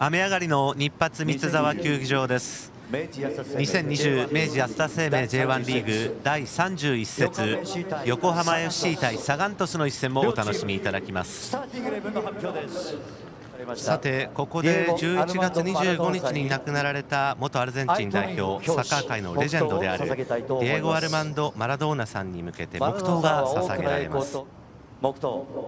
雨上がりの日発三沢球技場です。2020明治安田生命 J1 リーグ第31節横浜 FC 対サガン鳥栖の一戦もお楽しみいただきます。さてここで11月25日に亡くなられた元アルゼンチン代表サッカー界のレジェンドであるディエゴ・アルマンド・マラドーナさんに向けて黙祷が捧げられます。 黙祷。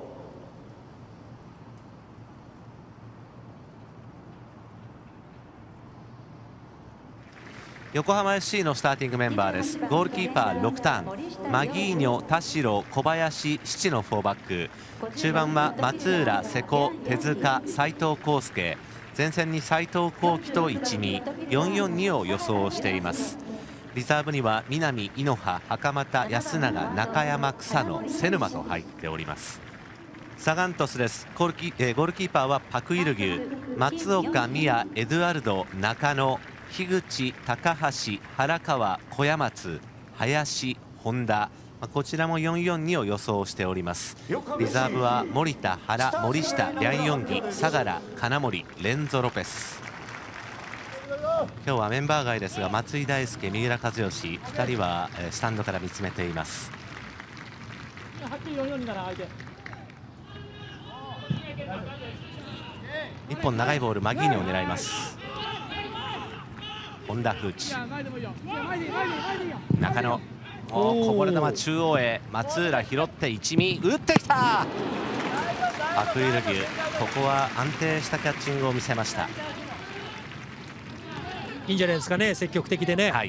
横浜 FC のスターティングメンバーです。ゴールキーパー6ターン、マギーニョ、田代、小林、七の4バック。中盤は松浦、瀬古、手塚、斉藤康介。前線に斉藤幸輝と一味、442を予想しています。リザーブには南、井ノ葉、袴田、安永、中山、草野、瀬沼と入っております。サガン鳥栖です。ゴールキーパーはパク・イルギュ、松岡、宮、エドゥアルド、中野、樋口、高橋、原川、小山松、林、本田、こちらも442を予想しております。リザーブは森田、原、森下、リャン・ヨンギ、相良、金森、レンゾ・ロペス。今日はメンバー外ですが松井大輔、三浦知良2人はスタンドから見つめています。1本長いボール、マギーニを狙います。本田風知、中野、こぼれ球中央へ、松浦拾って一味打ってきた。パク・イルギュ、ここは安定したキャッチングを見せました。 いいんじゃないですかね、積極的でね、はい、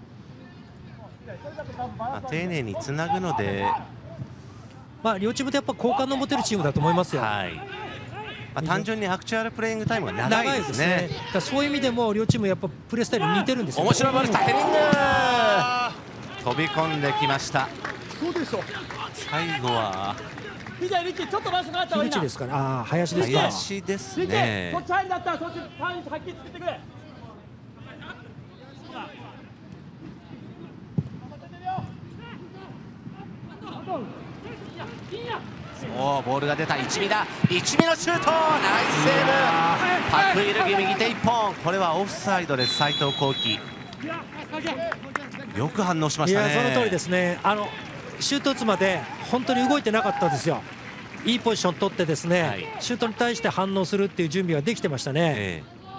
丁寧につなぐので、 両チームとやっぱ好感の持てるチームだと思いますよ。はい、 単純にアクチュアルプレイングタイムが長いですね。 だそういう意味でも両チームやっぱプレースタイル似てるんですよ。 面白いボールした、ヘディング飛び込んできました。最後は樋口ですかね。林ですか。 林ですね。ボールが出た、一味だ、一味のシュート、ナイスセーブ。パク・イルギ右手1本、これはオフサイドです。斉藤幸輝よく反応しましたね。 いやその通りですね。シュート打つまで本当に動いてなかったですよ。いいポジション取ってですね、はい、シュートに対して反応するっていう準備ができてましたね。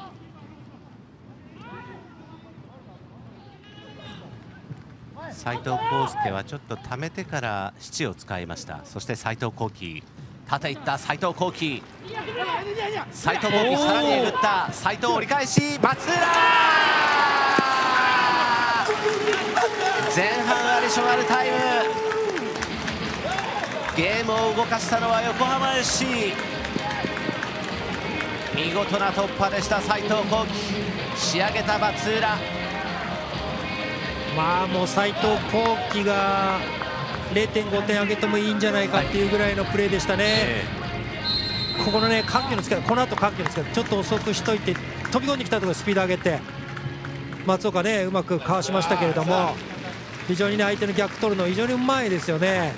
斉藤康介はちょっと溜めてから七を使いました。そして斉藤幸輝、縦いった斉藤幸輝、斉藤幸輝さらにえぐった、斉藤折り返し、松浦、前半アディショナルタイム、ゲームを動かしたのは横浜 FC。 見事な突破でした。斉藤幸輝、仕上げた松浦。 もう斉藤幸輝が 0.5 点上げてもいいんじゃないかっていうぐらいのプレーでしたね。ここのね緩急のつけ方、この後緩急のつけ方ちょっと遅くしといて飛び込んできたところでスピード上げて松岡ねうまくかわしましたけれども、非常にね相手の逆取るの非常にうまいですよね。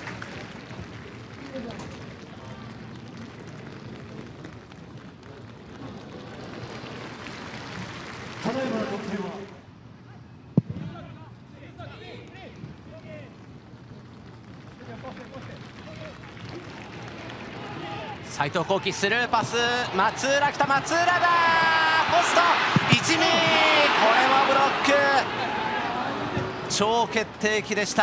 斉藤幸輝スルーパス、松浦来た、松浦だ、ポスト一味、これはブロック、超決定機でした。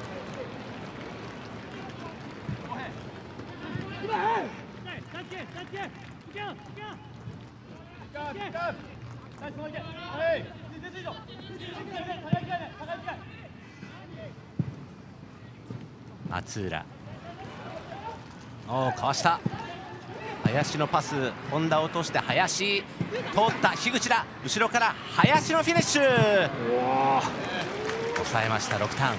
松浦、かわした、林のパス、本田を落として林、通った樋口だ、後ろから林のフィニッシュ、抑えました。6ターン。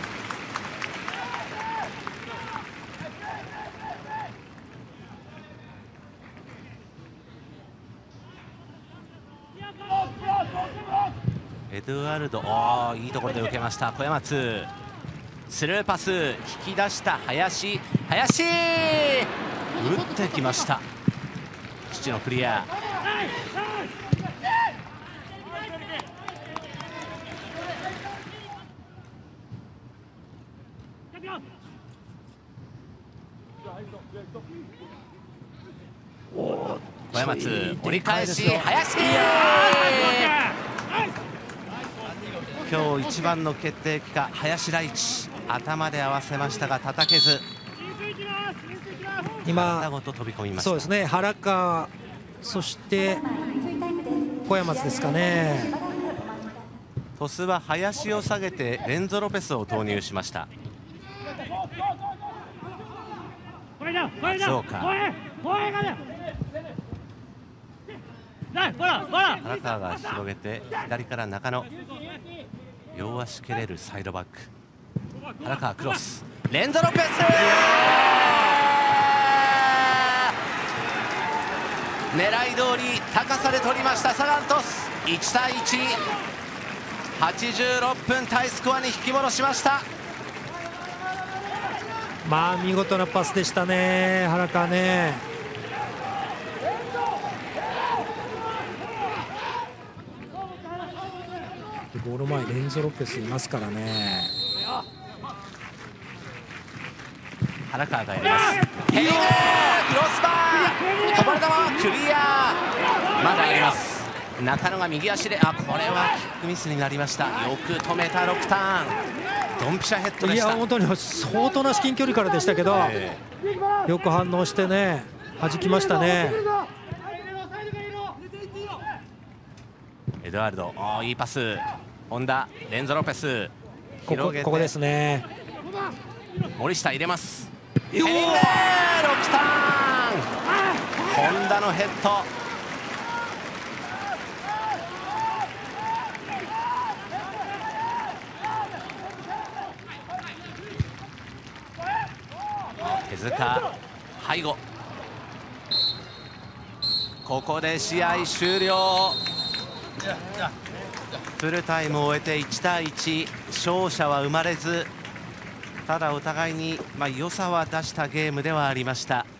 エドワルド、いいところで受けました。小山津、スルーパス引き出した林、林打ってきました。父のクリア、 小山津折り返し林、今日一番の決定機か林大地、頭で合わせましたが叩けず、 今体ごと飛び込みました。 そうですね、原川、そして小山津ですかね。 鳥栖は林を下げてレンゾロペスを投入しました。松岡、原川が広げて左から中野、両足蹴れるサイドバック、原川クロス、レンゾロペス、狙い通り高さで取りましたサガン鳥栖。1対1、86分タイスコアに引き戻しました。 まあ見事なパスでしたね、原川ね。ゴール前レンゾロペスいますからね。 原川がやります。ヘディング、クロスバー、こぼれ球クリア、まだあります。中野が右足で、これはキックミスになりました。よく止めた6ターン、ドンピシャヘッドでした。 いや本当に相当な至近距離からでしたけど、よく反応してね、弾きましたね。 エドワルド、いいパス、本田、レンゾロペス、 ここですね。 森下入れます。ヘディング、6ターン、本田のヘッド。手塚、背後、ここで試合終了。フルタイムを終えて1対1、勝者は生まれず、ただお互いに良さは出したゲームではありました。